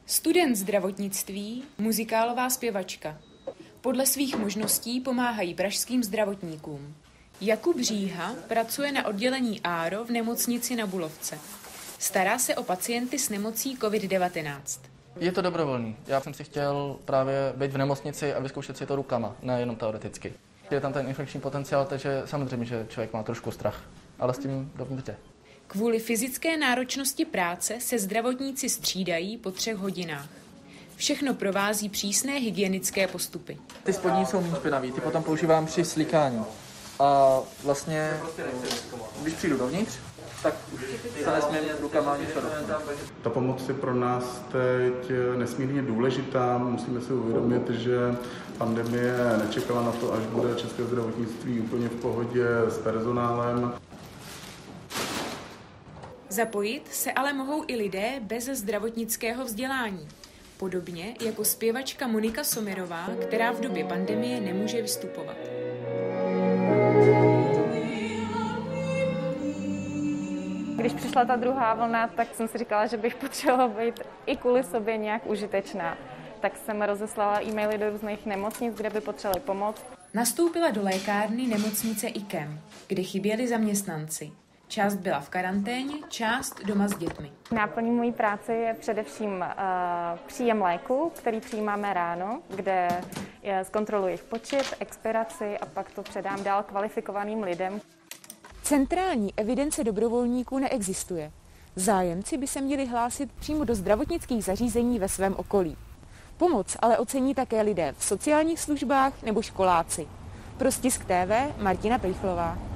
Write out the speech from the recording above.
Student zdravotnictví, muzikálová zpěvačka. Podle svých možností pomáhají pražským zdravotníkům. Jakub Říha pracuje na oddělení Áro v nemocnici na Bulovce. Stará se o pacienty s nemocí COVID-19. Je to dobrovolný. Já jsem si chtěl právě být v nemocnici a vyzkoušet si to rukama, nejenom teoreticky. Je tam ten infekční potenciál, takže samozřejmě, že člověk má trošku strach, ale s tím dovnitř jde. Kvůli fyzické náročnosti práce se zdravotníci střídají po 3 hodinách. Všechno provází přísné hygienické postupy. Ty spodní jsou méně špinavý, ty potom používám při slíkání. A vlastně, když přijdu dovnitř, tak už se nesmím rukama něco dotknout. Ta pomoc je pro nás teď nesmírně důležitá. Musíme si uvědomit, že pandemie nečekala na to, až bude české zdravotnictví úplně v pohodě s personálem. Zapojit se ale mohou i lidé bez zdravotnického vzdělání. Podobně jako zpěvačka Monika Sommerová, která v době pandemie nemůže vystupovat. Když přišla ta druhá vlna, tak jsem si říkala, že bych potřebovala být i kvůli sobě nějak užitečná. Tak jsem rozeslala e-maily do různých nemocnic, kde by potřebovali pomoc. Nastoupila do lékárny nemocnice IKEM, kde chyběli zaměstnanci. Část byla v karanténě, část doma s dětmi. Náplní mojí práce je především příjem léku, který přijímáme ráno, kde zkontroluji jejich počet, expiraci a pak to předám dál kvalifikovaným lidem. Centrální evidence dobrovolníků neexistuje. Zájemci by se měli hlásit přímo do zdravotnických zařízení ve svém okolí. Pomoc ale ocení také lidé v sociálních službách nebo školáci. Pro Stisk TV Martina Pejchlová.